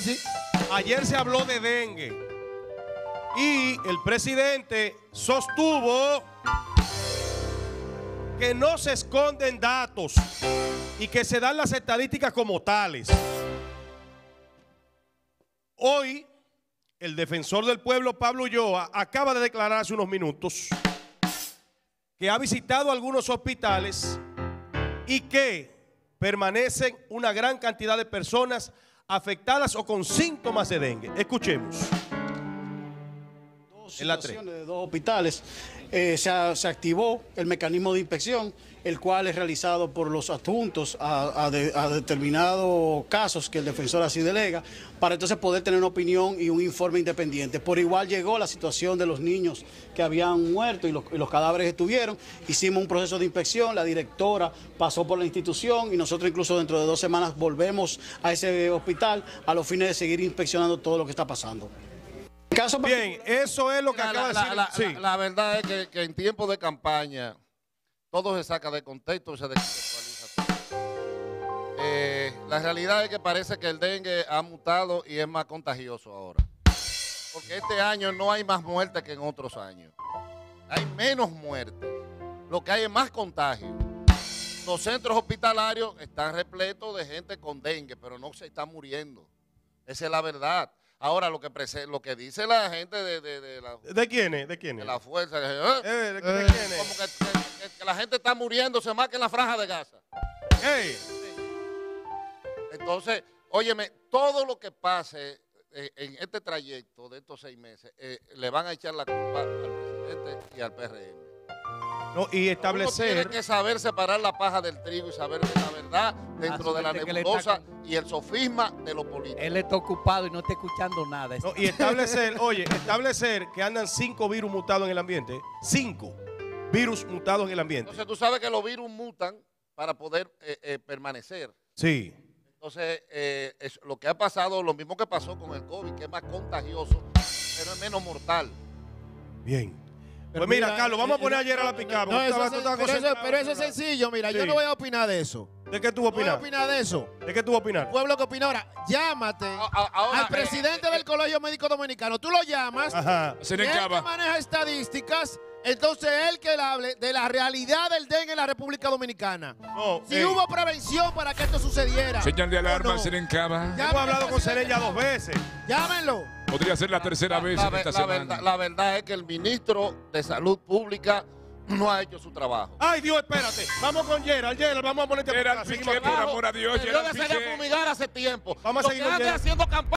sí. Ayer se habló de dengue y el presidente sostuvo que no se esconden datos y que se dan las estadísticas como tales. Hoy, el defensor del pueblo, Pablo Ulloa, acaba de declarar hace unos minutos que ha visitado algunos hospitales y que permanecen una gran cantidad de personas afectadas o con síntomas de dengue. Escuchemos. Dos situaciones de dos hospitales. Se activó el mecanismo de inspección, el cual es realizado por los adjuntos a determinados casos que el defensor así delega, para entonces poder tener una opinión y un informe independiente. Por igual llegó la situación de los niños que habían muerto y los cadáveres estuvieron. Hicimos un proceso de inspección, la directora pasó por la institución y nosotros incluso dentro de 2 semanas volvemos a ese hospital a los fines de seguir inspeccionando todo lo que está pasando. Bien, eso es lo que acaba de decir. La verdad es que en tiempos de campaña todo se saca de contexto y se descontextualiza todo. La realidad es que parece que el dengue ha mutado y es más contagioso ahora. Porque este año no hay más muertes que en otros años. Hay menos muertes. Lo que hay es más contagio. Los centros hospitalarios están repletos de gente con dengue, pero no se está muriendo. Esa es la verdad. Ahora, lo que dice la gente ¿De quiénes? ¿De quiénes? De la fuerza. ¿De quiénes? Como que la gente está muriéndose más que en la franja de Gaza. Hey. Entonces, óyeme, todo lo que pase en este trayecto de estos 6 meses, le van a echar la culpa al presidente y al PRM. No, y establecer... Uno tiene que saber separar la paja del trigo y saber la verdad dentro de la nebulosa y el sofisma de lo político. Él está ocupado y no está escuchando nada. No, y establecer, oye, establecer que andan 5 virus mutados en el ambiente. 5 virus mutados en el ambiente. Entonces tú sabes que los virus mutan para poder permanecer. Sí. Entonces, es lo que ha pasado, lo mismo que pasó con el COVID, que es más contagioso, pero es menos mortal. Bien. Pues mira, Carlos, vamos a poner ayer a la picada. Pero eso es sencillo, mira, yo no voy a opinar de eso. ¿De qué tú vas a opinar? No voy a opinar de eso. ¿De qué tú vas a opinar? El pueblo que opina ahora, llámate al presidente del Colegio Médico Dominicano. Tú lo llamas, y él que maneja estadísticas, entonces él que le hable de la realidad del dengue en la República Dominicana. No, si hubo prevención para que esto sucediera. Señal de alarma, Serencaba. Hemos hablado con Seren ya 2 veces. Llámenlo. Podría ser la tercera vez en esta semana. La verdad es que el ministro de Salud Pública no ha hecho su trabajo. Ay, Dios, espérate. Vamos con Gerald. Gerald, vamos a ponerte Gerald Piqué, por amor a Dios. Yo desearía fumigar hace tiempo. Vamos a seguir con Gerald. haciendo campaña.